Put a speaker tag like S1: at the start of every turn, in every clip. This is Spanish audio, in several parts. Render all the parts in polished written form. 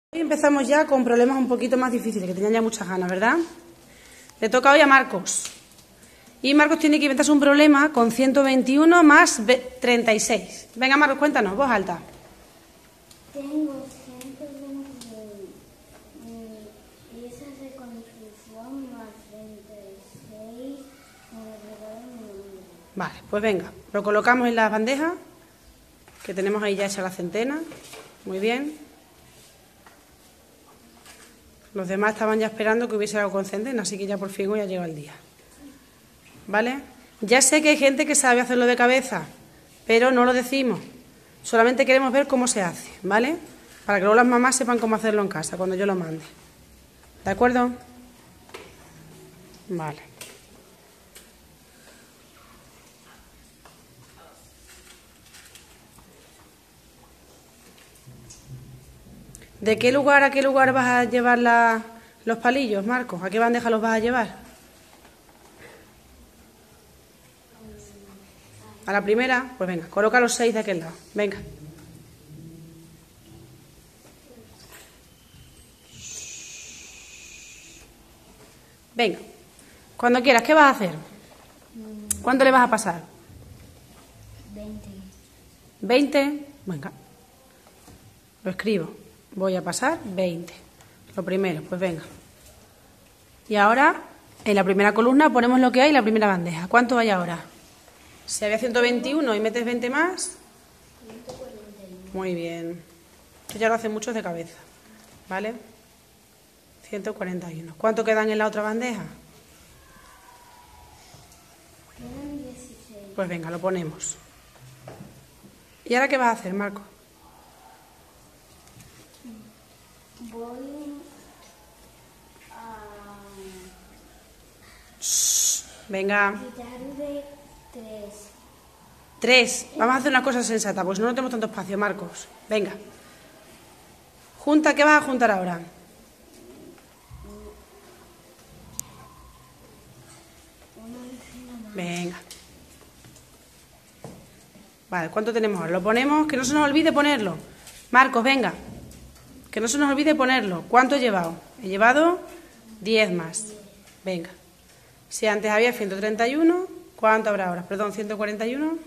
S1: Hoy empezamos ya con problemas un poquito más difíciles, que tenían ya muchas ganas, ¿verdad? Le toca hoy a Marcos. Y Marcos tiene que inventarse un problema con 121 más 36. Venga, Marcos, cuéntanos, voz alta.
S2: Tengo 120 piezas de construcción más 36 multiplicado en mi número.
S1: Vale, pues venga, lo colocamos en las bandejas, que tenemos ahí ya hecha la centena. Muy bien. Los demás estaban ya esperando que hubiese algo con centena, así que ya por fin hoy ha llegado el día. ¿Vale? Ya sé que hay gente que sabe hacerlo de cabeza, pero no lo decimos. Solamente queremos ver cómo se hace, ¿vale? Para que luego las mamás sepan cómo hacerlo en casa, cuando yo lo mande. ¿De acuerdo? Vale. ¿De qué lugar a qué lugar vas a llevar los palillos, Marcos? ¿A qué bandeja los vas a llevar? ¿A la primera? Pues venga, coloca los 6 de aquel lado. Venga. Venga. Cuando quieras, ¿qué vas a hacer? ¿Cuánto le vas a pasar?
S2: 20.
S1: 20. Venga. Lo escribo. Voy a pasar 20. Lo primero, pues venga. Y ahora, en la primera columna ponemos lo que hay en la primera bandeja. ¿Cuánto hay ahora? Si había 121 y metes 20 más...
S2: 141.
S1: Muy bien. Esto ya lo hacen muchos de cabeza. ¿Vale? 141. ¿Cuánto quedan en la otra bandeja?
S2: Quedan 16.
S1: Pues venga, lo ponemos. ¿Y ahora qué vas a hacer, Marco?
S2: Voy a
S1: Venga.
S2: quitar de 3.
S1: 3. Vamos a hacer una cosa sensata, pues no tenemos tanto espacio, Marcos. Venga. Junta, ¿qué vas a juntar ahora? Venga. Vale, ¿cuánto tenemos ahora? Lo ponemos, que no se nos olvide ponerlo. Marcos, venga. Que no se nos olvide ponerlo. ¿Cuánto he llevado? He llevado 10 más. Venga. Si antes había 131, ¿cuánto habrá ahora? Perdón, 141.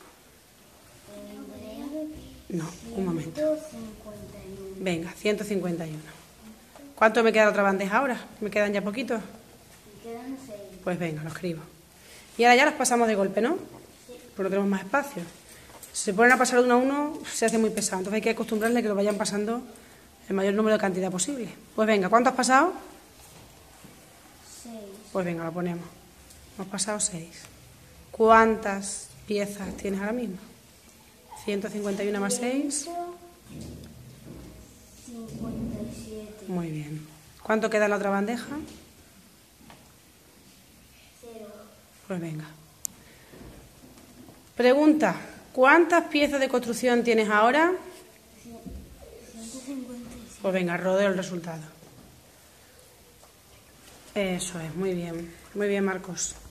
S1: No, un momento.
S2: 151.
S1: Venga, 151. ¿Cuánto me queda la otra bandeja ahora? ¿Me quedan ya poquitos?
S2: Y quedan 6.
S1: Pues venga, lo escribo. Y ahora ya los pasamos de golpe, ¿no? Porque no tenemos más espacio. Si se ponen a pasar de uno a uno, se hace muy pesado. Entonces hay que acostumbrarle a que lo vayan pasando el mayor número de cantidad posible. Pues venga, ¿cuánto has pasado?
S2: 6.
S1: Pues venga, lo ponemos. Hemos pasado 6. ¿Cuántas piezas tienes ahora mismo? 151 más 6.
S2: 57.
S1: Muy bien. ¿Cuánto queda en la otra bandeja?
S2: 0.
S1: Pues venga. Pregunta, ¿cuántas piezas de construcción tienes ahora?
S2: 157.
S1: Pues venga, rodeo el resultado. Eso es, muy bien. Muy bien, Marcos.